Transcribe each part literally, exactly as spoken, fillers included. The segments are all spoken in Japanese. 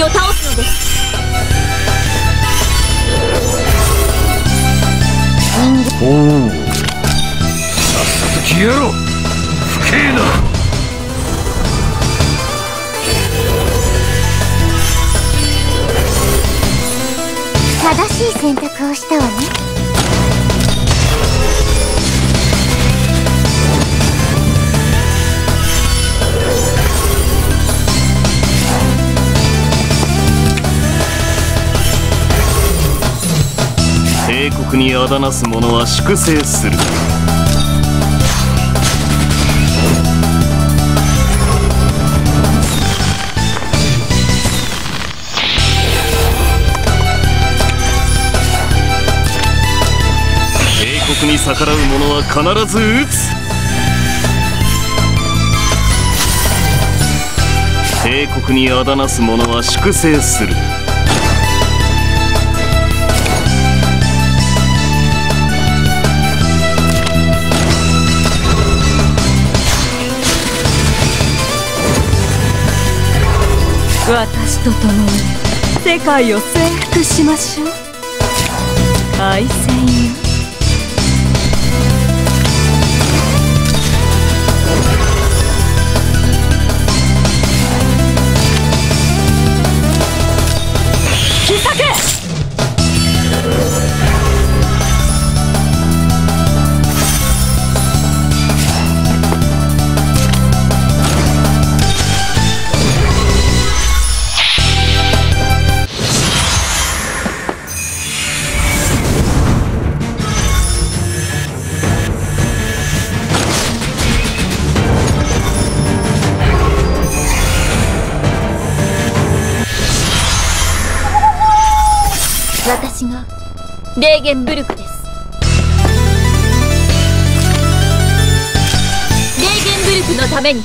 敵を倒すのです。 おお、さっさと消えろ。不敬な。 正しい選択をしたわね。 帝国にあだなす者は粛清する。帝国に逆らう者は必ず討つ。帝国にあだなす者は粛清する。 私と共に世界を征服しましょう。愛戦よ。引き裂け。私がレーゲンブルクです。レーゲンブルクのために。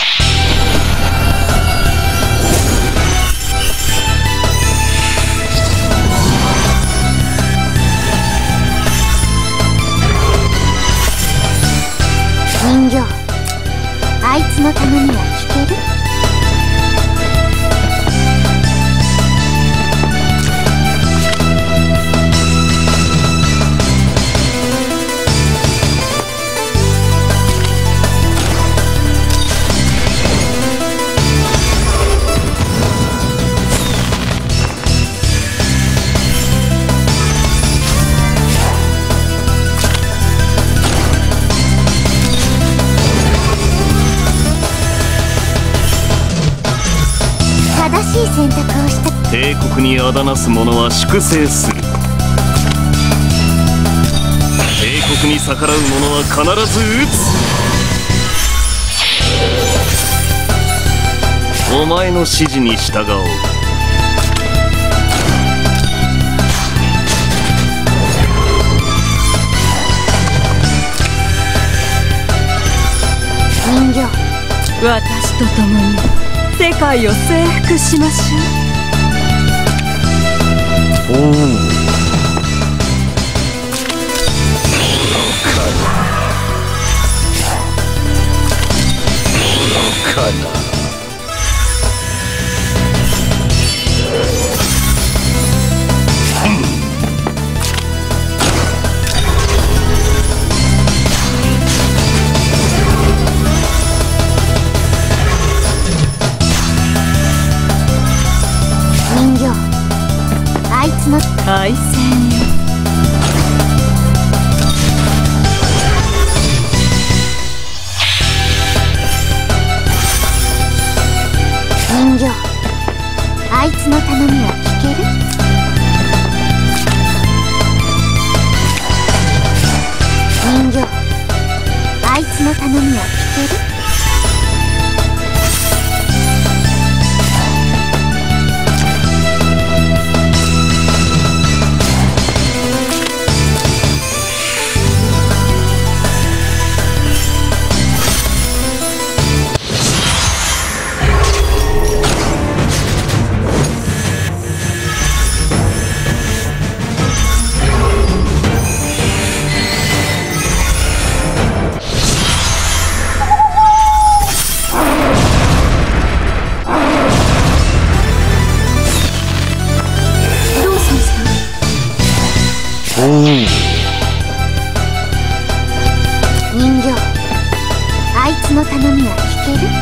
人形、あいつの頼みは聞ける？正しい選択をした。 帝国にあだなす者は粛清する。帝国に逆らう者は必ず討つ。お前の指示に従おう。 人形、 私と共に世界を征服しましょう。 おお、愚かな。 人形、あいつの愛戦よ。 人形、あいつの頼みは聞ける？人形、あいつの頼みは聞ける？ おお、 人形、あいつの頼みは聞ける？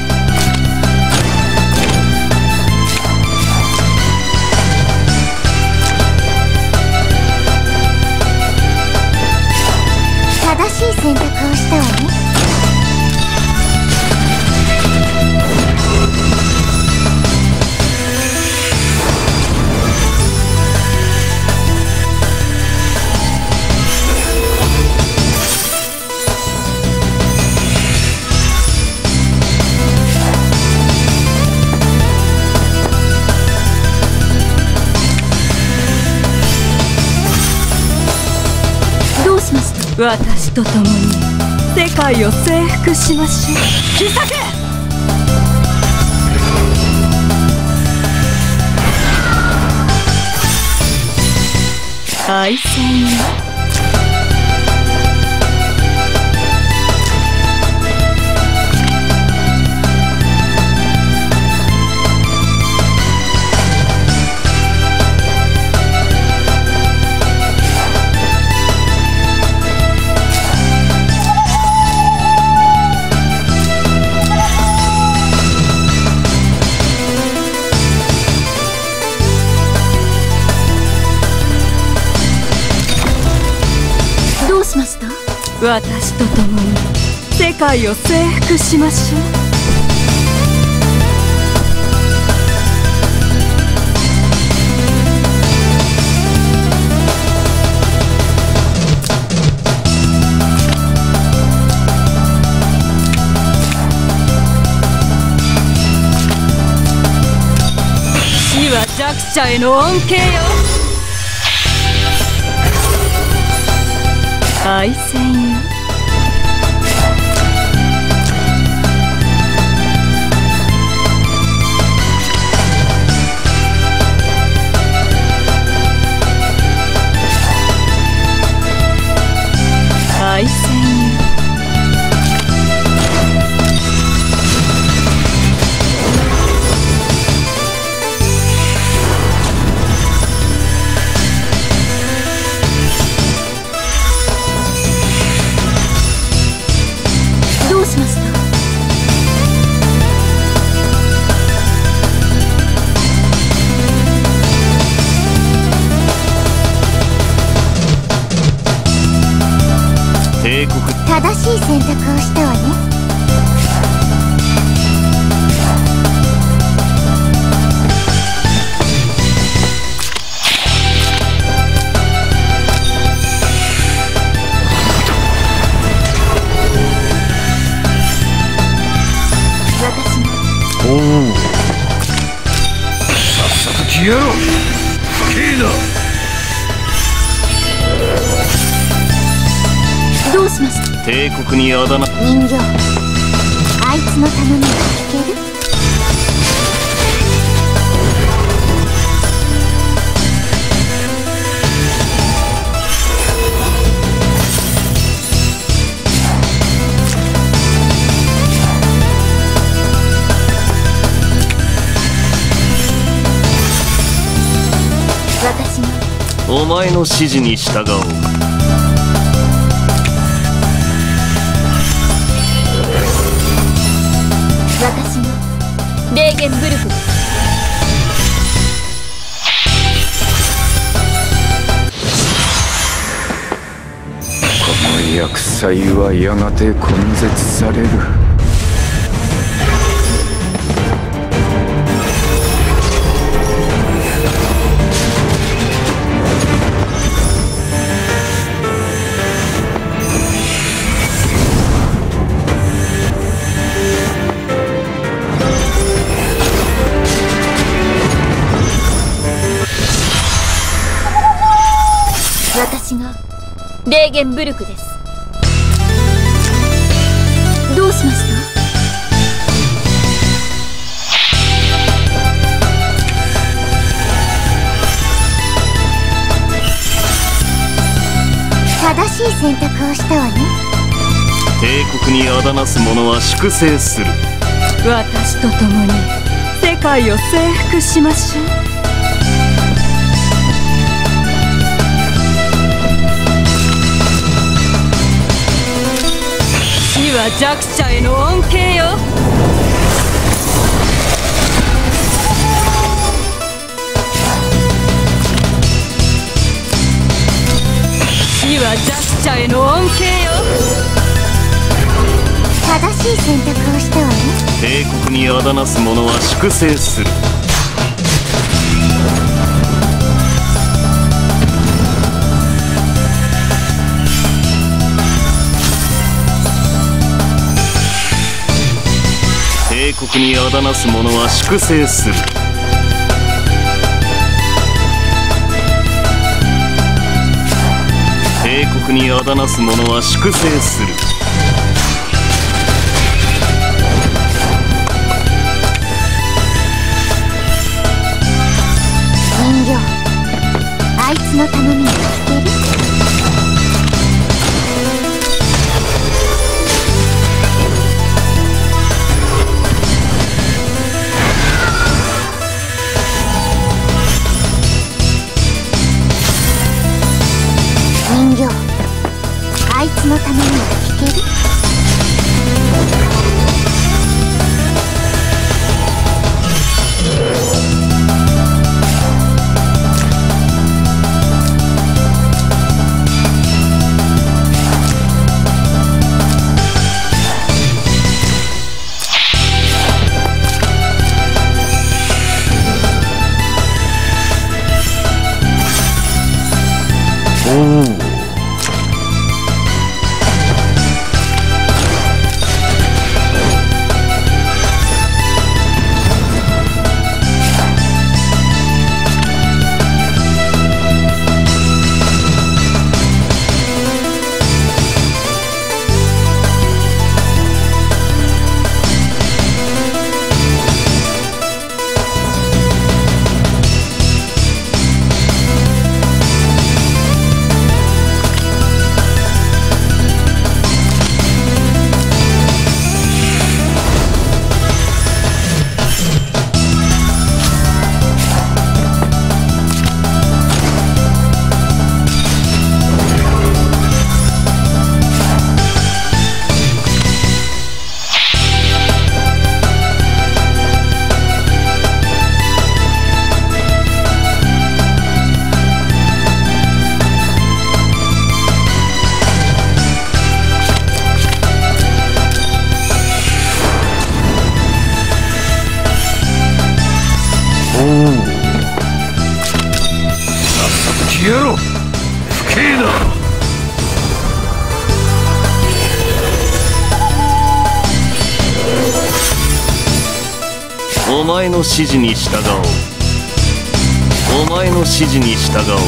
正しい選択をしたわね。 私と共に世界を征服しましょう。必殺敗戦よ。私と共に世界を征服しましょう。死は弱者への恩恵よ。敗戦よ。敗戦よ。どうしました？ 帝国正しい選択をしたわね。私もおお、さっさと消えろ。不敬だ。 どうしました？ 帝国にあだ名。 人形、あいつの頼みは聞ける？私もお前の指示に従おう。 私もレーゲンブルクです。 この厄災はやがて根絶される。 私がレーゲンブルクです。どうしました？正しい選択をしたわね。 帝国にあだなす者は粛清する。 私と共に世界を征服しましょう。 は弱者への恩恵よ。死は弱者への恩恵よ。 正しい選択をしたわね。 帝国にあだなす者は粛清する。帝国にあだなす者は粛清する。帝国にあだなす者は粛清する。 人形、あいつの頼みを聞ける？人形、あいつの頼みを聞ける？ おお。やろう、不敬だ。 お前の指示に従おう。お前の指示に従おう。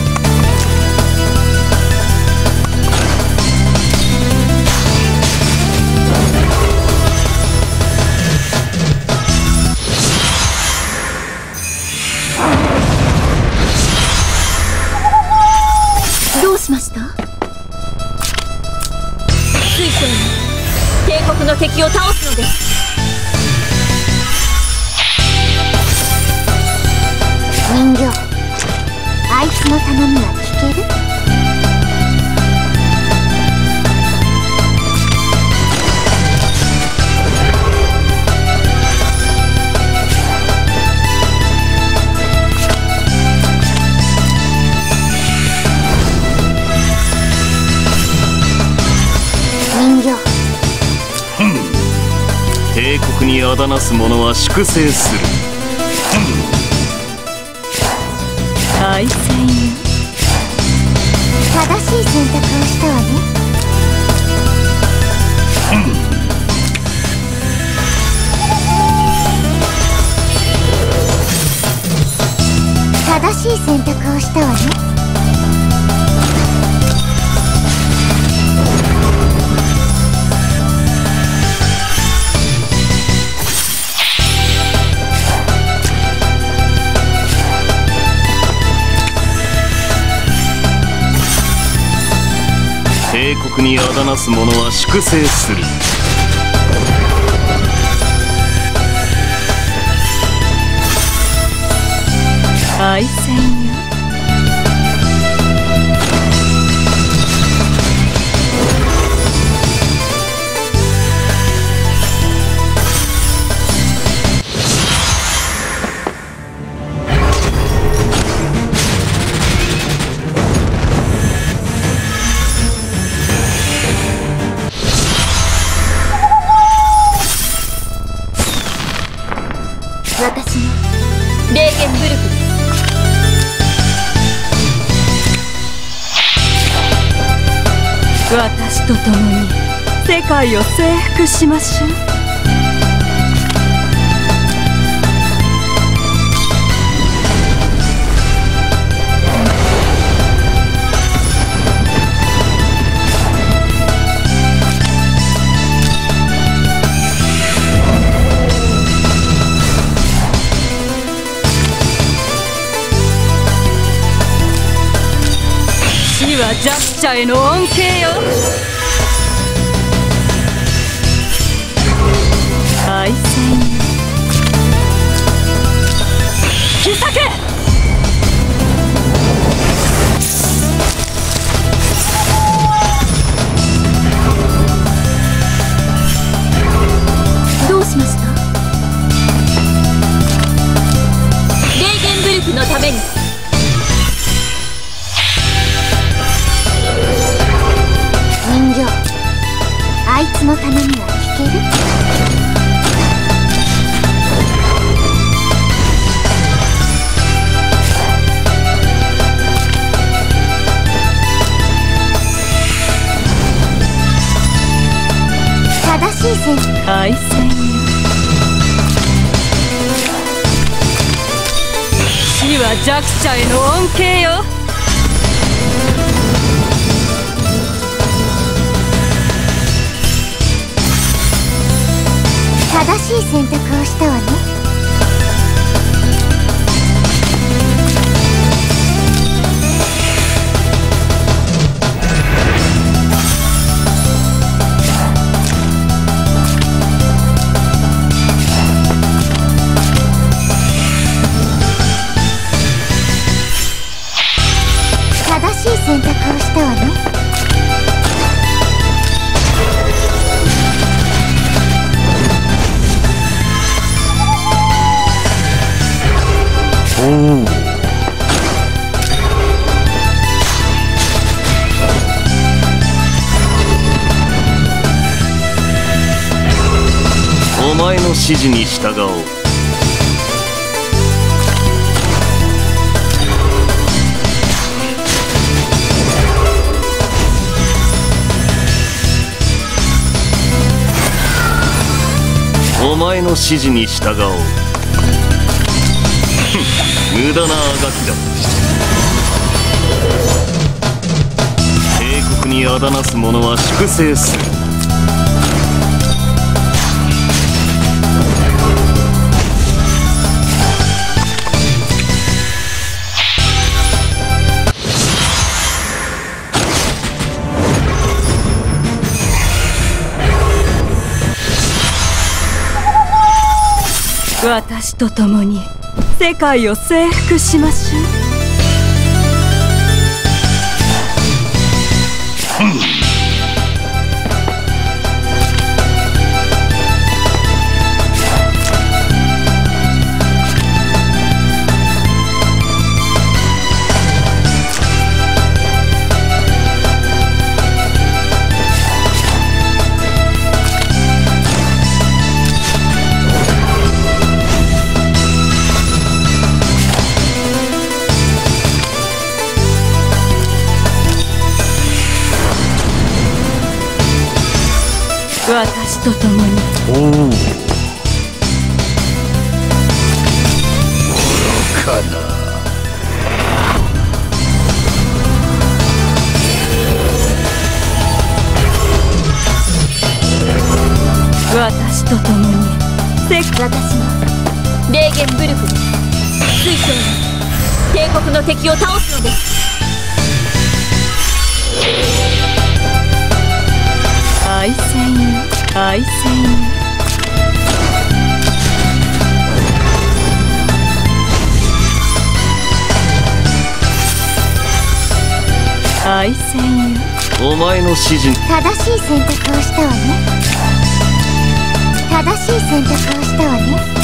どうしました？水星に帝国の敵を倒すのです。人形、あいつの頼みは聞ける？人形、 帝国にあだなす者は粛清する。 敗戦よ。 正しい選択をしたわね。正しい選択をしたわね。 帝国にあだなす者は粛清する。 敗戦よ。 私と共に世界を征服しましょう。死は弱者への恩恵よ。敗戦よ。引き裂け。 どうしました？レーゲンブルクのために。人形、あいつの頼みは聞ける？正しい戦敗戦よ。死は弱者への恩恵よ。 正しい選択をしたわね。正しい選択をしたわね。 おお。 お前の指示に従おう。お前の指示に従おう。無駄なあがきだ。帝国にあだなす者は粛清する。 私と共に世界を征服しましょう。私と共に。 おお。愚かな。 私と共に世界。 私もレーゲンブルクです。水晶に帝国の敵を倒すのです。 敗戦よ。敗戦よ。敗戦よ。 お前の指示に。 正しい選択をしたわね。正しい選択をしたわね。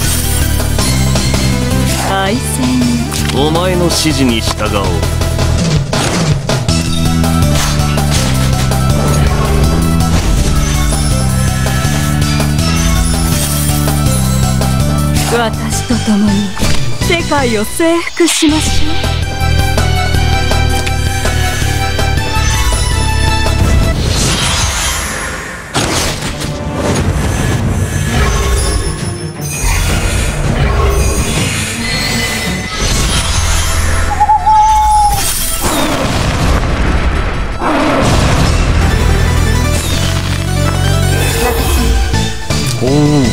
敗戦よ。 お前の指示に従おう。 私と共に世界を征服しましょう。 おお。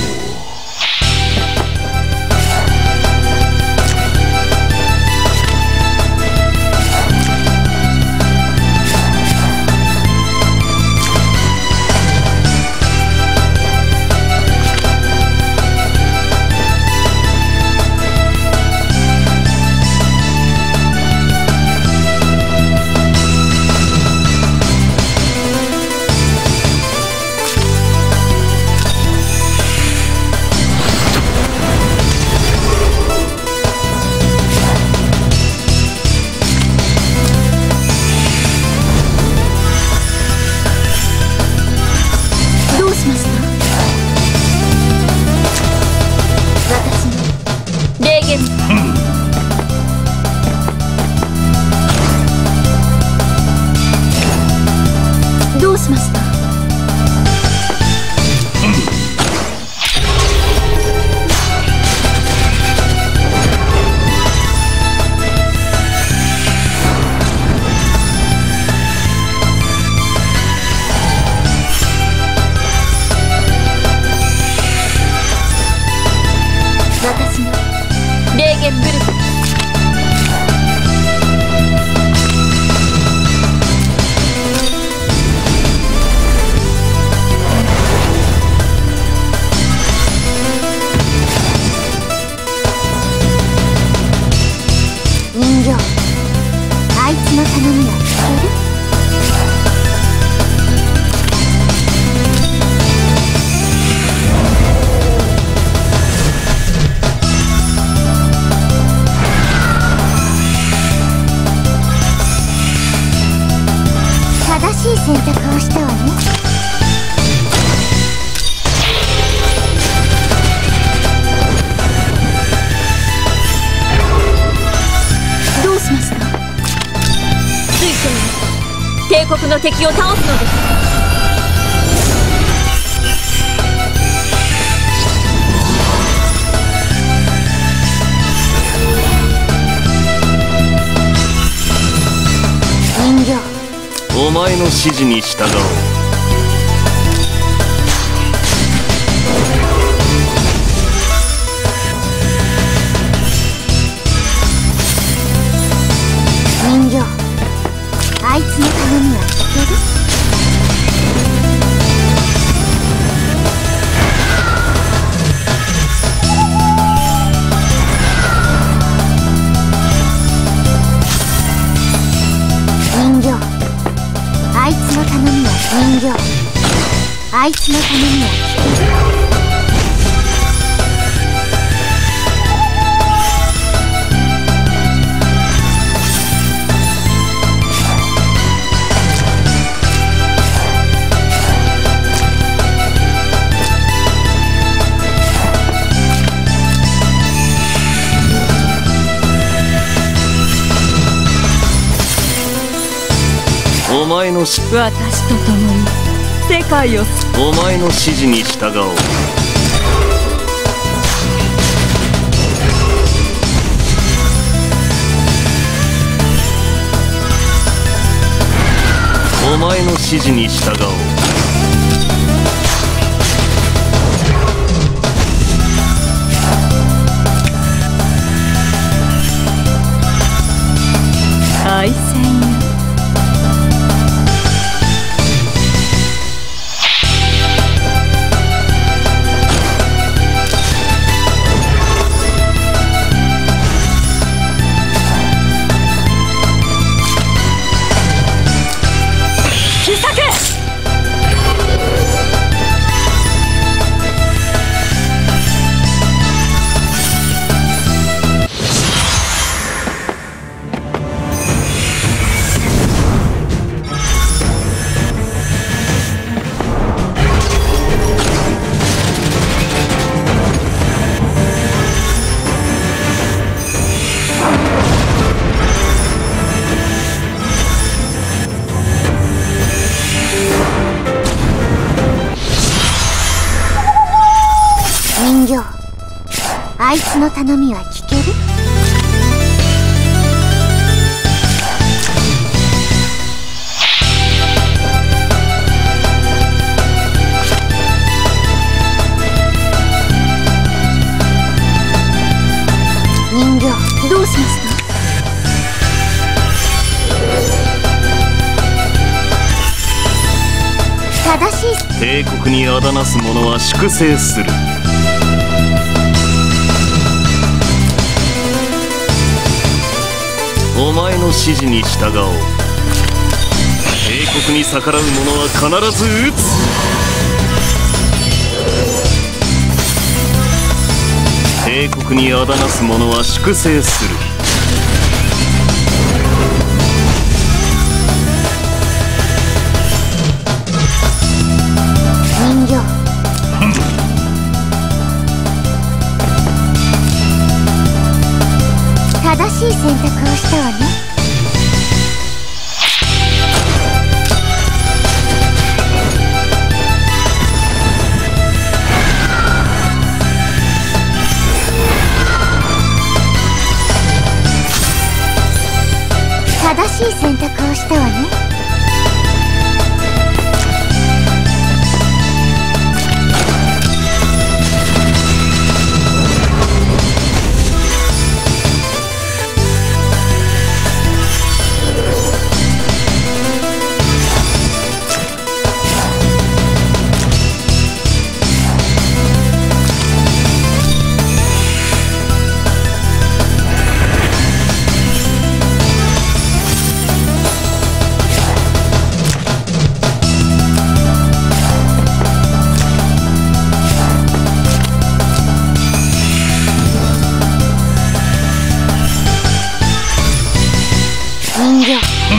どうしました？私のレーゲンブルク。人形、あいつの頼みは聞ける？正しい選択をしたわね。どうしました？水晶に帝国の敵を倒すのです。人形、 お前の指示に従おう。 人形、あいつの頼みは聞ける？人形、あいつの頼みは人形、あいつの頼みは聞ける？ お前のし私と共に世界をお前の指示に従おう。お前の指示に従おう。 敗戦よ。 あいつの頼みは聞ける？人形、どうしました？正しい。 帝国にあだなす者は粛清する。お前の指示に従おう。帝国に逆らう者は必ず討つ。帝国にあだなす者は粛清する。 人形、正しい選択をしたわね。正しい選択をしたわね。人形、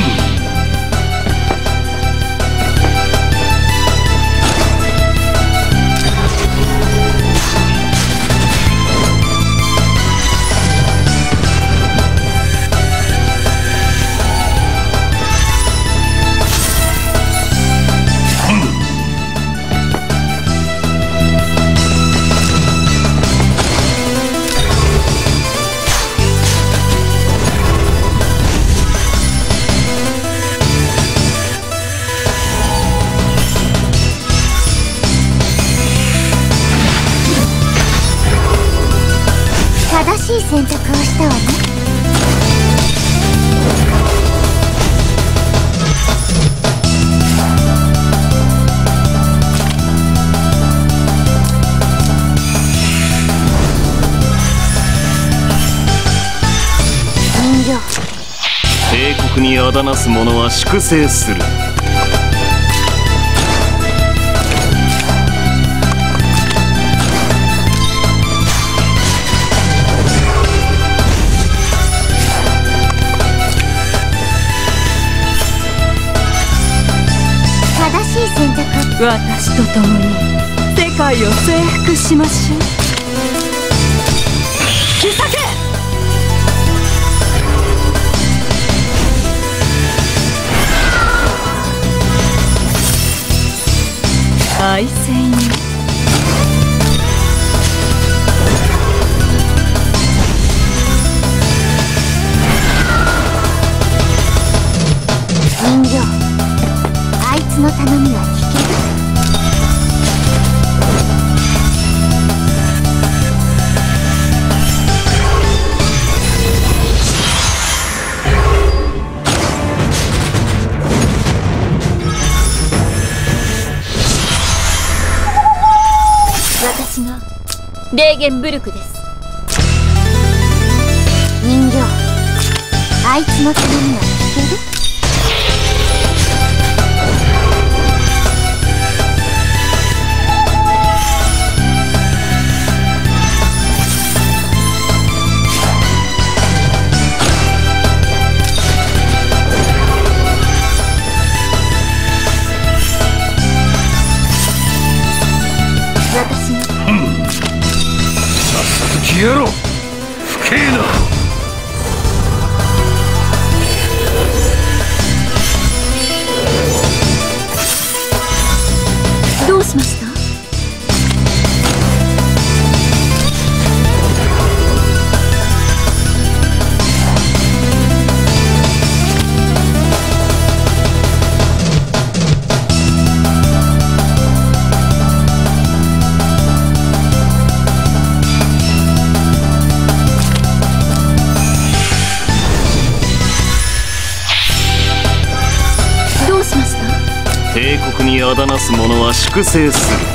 正しい選択をしたわね。人形、 帝国にあだなす者は粛清する。 正しい選択。 私と共に世界を征服しましょう。引き裂け！敗戦よ。 人形、あいつの頼みは聞ける？ 私がレーゲンブルクです。 人形、あいつの頼みは聞ける？ 私がさっさと消えろ。不敬な。 どうしました？ にあだなす者は粛清する。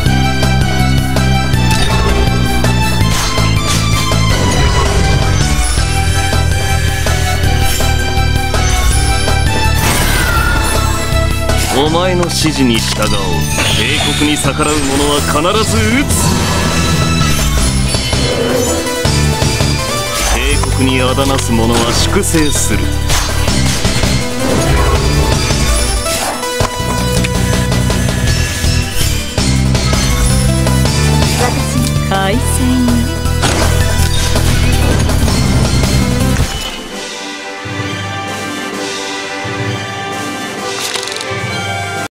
お前の指示に従おう。帝国に逆らう者は必ず撃つ。帝国にあだなす者は粛清する。